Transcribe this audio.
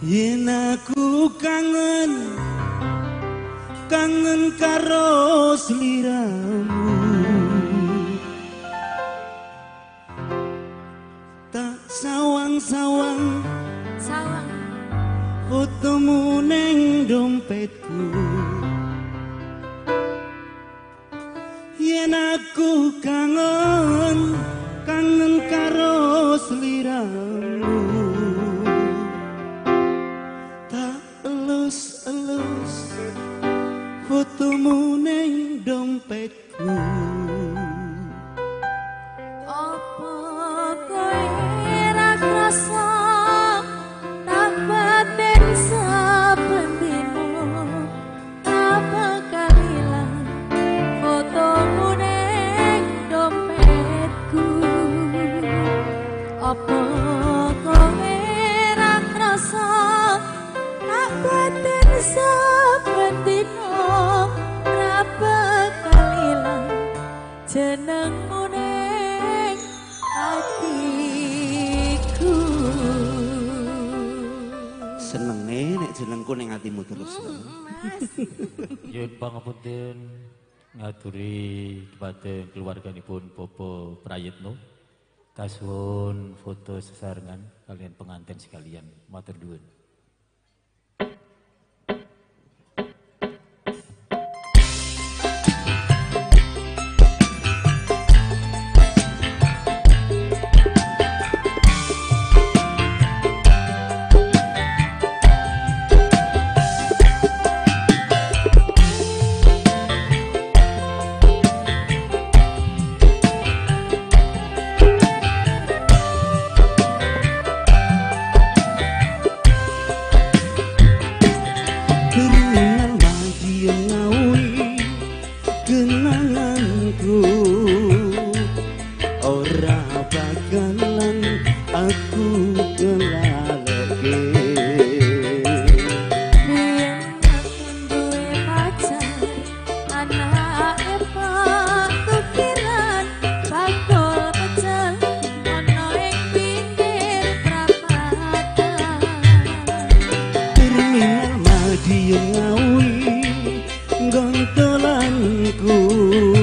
Yen aku kangen karo sliramu, tak sawang-sawang fotomu neng dompetku. Yen aku kangen karo sliramu, tak elus-elus fotomu neng dompetku. Apa kowe ra krasa tak batin saben dino, apa kalilang fotomu neng dompetku. Apa kowe ra krasa tak batin saben dino, apa kalilang jenengmu neng atiku. Senenge nek jenengku ning atimu terus. Yun pangapunten ngaturi kepada keluarganipun Bobo Prayitno. Kasuwun foto sesarengan kalian pengantin sekalian. Matur nuwun. Kenanganku ora bakalan aku kelaleke. Biyen aku duwe pacar, anake Pak Tukiran, bakul pecel ana ing pinggir prapatan. Terminal Madiun Ngawi gontolanku.